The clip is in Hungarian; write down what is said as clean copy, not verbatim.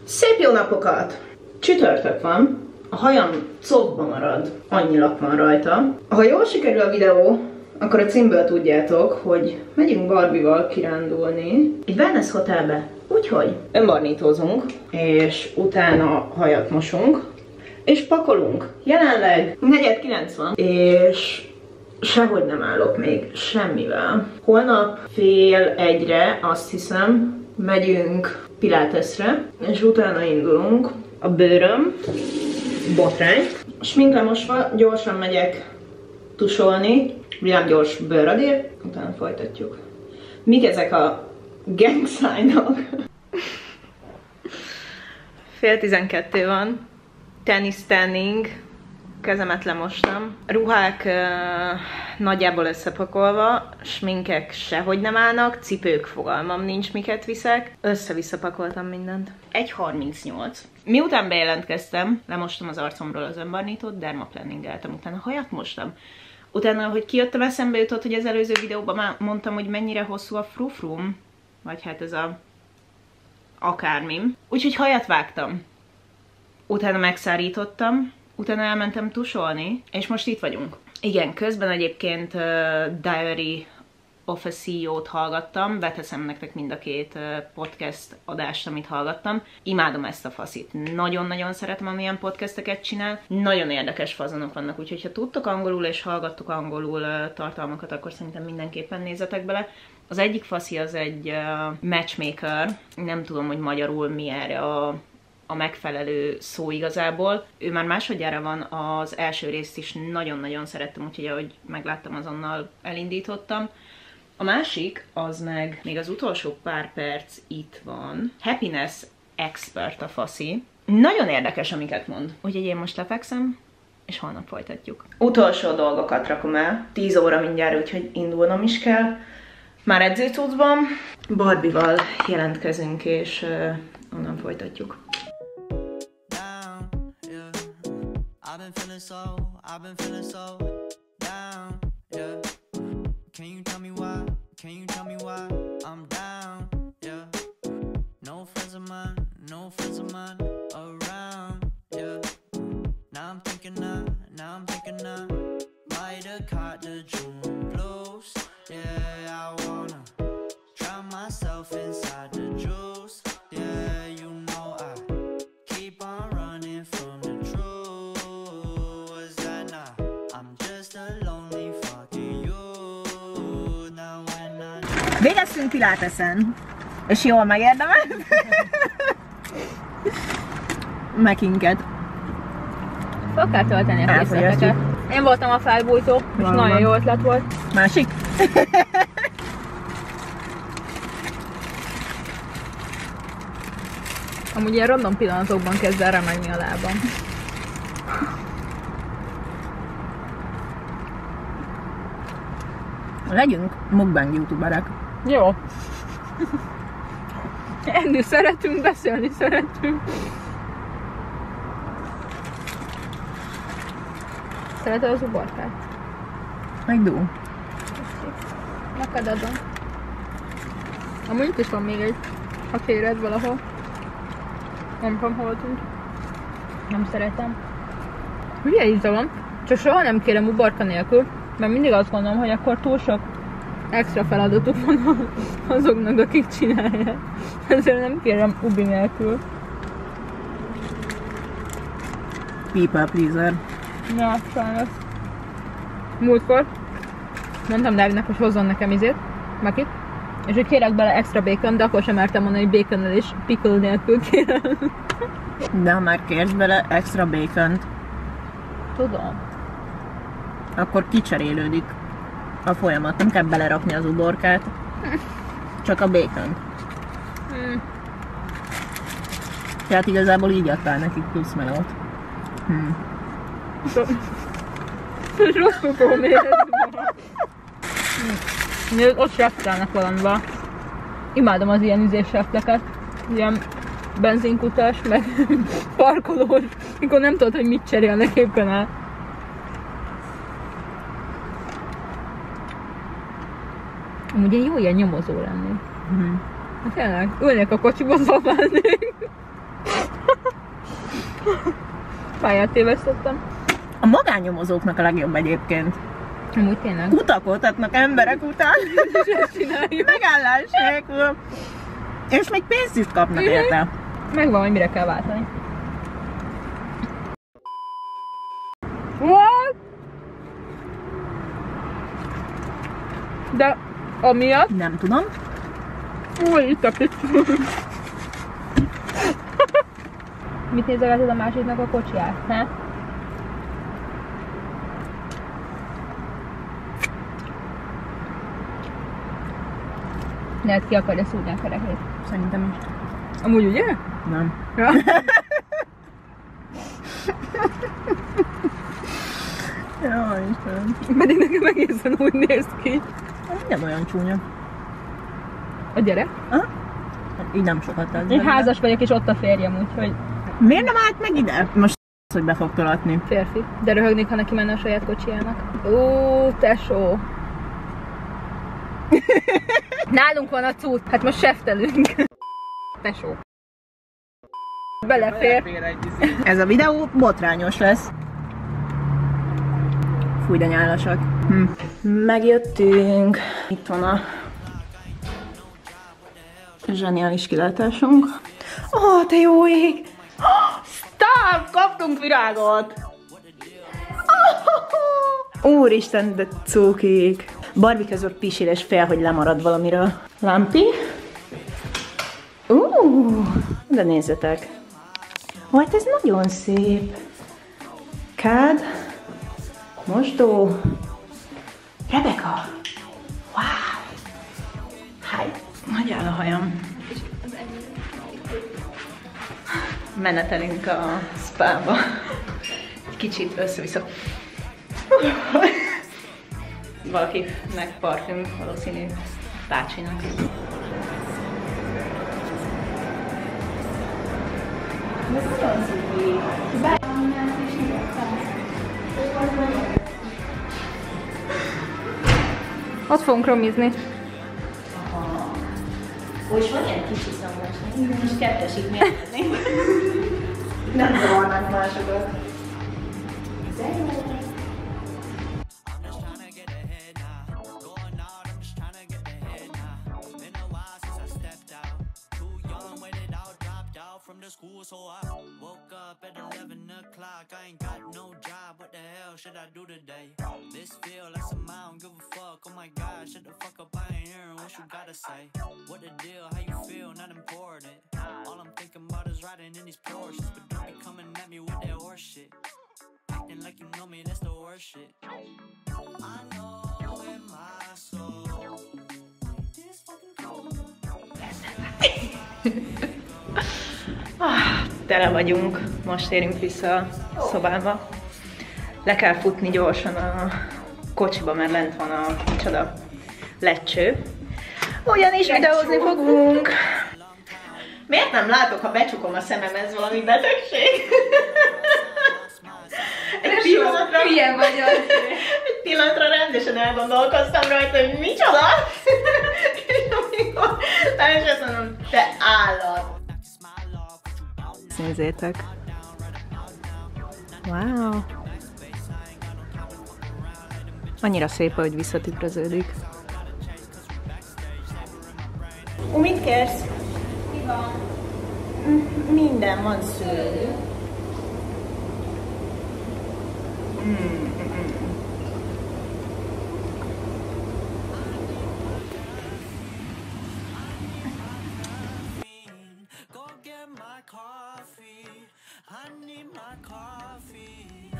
Szép jó napokat! Csütörtök van, a hajam cofba marad, annyi lak van rajta. Ha jól sikerül a videó, akkor a címből tudjátok, hogy megyünk Barbival kirándulni egy wellness hotelbe. Úgyhogy önbarnítózunk, és utána hajat mosunk, és pakolunk. Jelenleg 4:09 van, és sehogy nem állok még semmivel. Holnap 12:30-re, azt hiszem, megyünk Pilatesre, és utána indulunk. A bőröm botrány. Sminkre mosva gyorsan megyek tusolni, villámgyors bőrradír, utána folytatjuk. Mik ezek a gang sign-ok? 10:12 van, tennis tanning, kezemet lemostam, ruhák nagyjából összepakolva, sminkek sehogy nem állnak, cipők fogalmam nincs, miket viszek, össze-vissza pakoltam mindent. 1:38. Miután bejelentkeztem, lemostam az arcomról az önbarnítót, dermaplanningeltem, utána hajat mostam. Utána, hogy kijöttem, eszembe jutott, hogy az előző videóban már mondtam, hogy mennyire hosszú a frufrum, vagy hát ez a akármim. Úgyhogy hajat vágtam. Utána megszárítottam, utána elmentem tusolni, és most itt vagyunk. Igen, közben egyébként Diary of a CEO-t hallgattam, beteszem nektek mind a két podcast adást, amit hallgattam. Imádom ezt a faszit. Nagyon-nagyon szeretem, amilyen podcasteket csinál. Nagyon érdekes fazonok vannak, úgyhogy ha tudtok angolul és hallgattok angolul tartalmakat, akkor szerintem mindenképpen nézzetek bele. Az egyik faszi az egy matchmaker, nem tudom, hogy magyarul mi erre a megfelelő szó igazából. Ő már másodjára van, az első részt is nagyon-nagyon szerettem, úgyhogy ahogy megláttam, azonnal elindítottam. A másik, az meg még az utolsó pár perc itt van. Happiness Expert a faszi. Nagyon érdekes, amiket mond. Úgyhogy én most lefekszem, és holnap folytatjuk. Utolsó dolgokat rakom el. 10 óra mindjárt, úgyhogy indulnom is kell. Már edzőcuccban. Barbival jelentkezünk, és onnan folytatjuk. I've been feeling so down, yeah. Can you tell me why? Can you tell me why I'm down, yeah. No friends of mine around, yeah. Now I'm thinking might have caught the June blues, yeah. I wanna drown myself inside the juice, yeah. You know I keep on running from the truth, was that not? I'm just a lonely fucking youth. Now when I... Végeztünk Pilatesen, és jól megérdemelt. Mekinket. Fel kell tölteni a készleteket. Én voltam a felbújtó, és nagyon jó ötlet volt. Másik? Amúgy ilyen random pillanatokban kezd el remegni a lábam. Legyünk mukbang youtuberek. Jó. Enni szeretünk, beszélni szeretünk. Szereted az uborkát? Megdú. Neked adom. Amúgy itt is van még egy, ha kéred valahol. Nem tudom, hol tűnt. Nem szeretem. Milyen íze van? Csak soha nem kérem uborka nélkül, mert mindig azt gondolom, hogy akkor túl sok extra feladatuk van azoknak, akik csinálják. Ezért nem kérem ubi nélkül. People pleaser. Na, sajnos. Múltkor mondtam Dávidnak, hogy hozzon nekem izét, Makit, és hogy kérek bele extra bacon, de akkor sem mertem mondani, hogy baconnal és pickle nélkül kérem. De ha már kérsz bele extra bacont, Tudom. akkor kicserélődik a folyamat. Nem kell belerakni az uborkát, csak a bacont. Tehát igazából így adtál nekik plusz melót. És rosszul fogom érezni. Ott seftelnek valamivel. Imádom az ilyen üzéssefteket. Ilyen benzinkutás, meg parkolós, mikor nem tudod, hogy mit cserélnek éppen el. Amúgy én jó ilyen nyomozó lennék. Hát tényleg, ülnék a kocsiba, zabálnék. Pályát tévesztettem. A magánnyomozóknak a legjobb egyébként. Amúgy tényleg. Kutakodhatnak emberek után. Megállás nélkül. És még pénzt is kapnak érte. Megvan, hogy mire kell váltani. What? De amiatt... Nem tudom. Új, itt a picit. Mit nézegeted a másiknak a kocsiját, he? Lehet ki akarja szúrni a kerekét. Szerintem is. Amúgy ugye? Nem. Ja. Jaj, Istenem. Pedig nekem egészen úgy néz ki. Nem olyan csúnya. A gyerek? Aha. Így nem sokat ad. Én házas vagyok, és ott a férjem, úgyhogy... Miért nem állt meg ide? Most hogy be fog tolatni. Férfi. De röhögnék, ha neki menne a saját kocsijának. Ó, tesó. Nálunk van a cucc. Hát most seftelünk. Tesó. Belefér. Ez a videó botrányos lesz. Fúj, de nyálasak. Megjöttünk. Itt van a zseniális kilátásunk. Ó, te jó ég! Stop! Kaptunk virágot! Úristen, de cukik! Barbie között pisil és fél, hogy lemarad valamiről. Lampi? De nézzetek! Ó, hát ez nagyon szép! Kád? Mosdó? Rebecca! Wow! Háj! Hogy áll a hajam? Menetelünk a spába. Egy kicsit össze-vissza. Valakinek parfüm, valószínű bácsinak. Ott fogunk romizni. Ó, és van ilyen kicsi szamlás, most kettesig mérhetnénk. Nem zavarnánk másokat. De jó. School, so I woke up at 11 o'clock. I ain't got no job. What the hell should I do today? This feel like some I don't give a fuck. Oh my god, shut the fuck up. I ain't hearing what you gotta say. What the deal? How you feel? Not important. All I'm thinking about is riding in these Porsches. But don't be coming at me with that horse shit. Acting like you know me, that's the worst shit. I know in my soul. This fucking cold. Tele vagyunk, most érünk vissza a szobába. Le kell futni gyorsan a kocsiba, mert lent van a micsoda lecső. Ugyanis videózni fogunk. Miért nem látok, ha becsukom a szemem, ez valami betegség? Egy pillanatra rendesen elgondolkoztam rajta, hogy micsoda? És amikor leesett, mondom, te állat! Nézzétek! Wow! Annyira szép, hogy visszatükröződik. Mit kérsz? Mi van? Minden van szőlő. Go get my coffee. I need my coffee.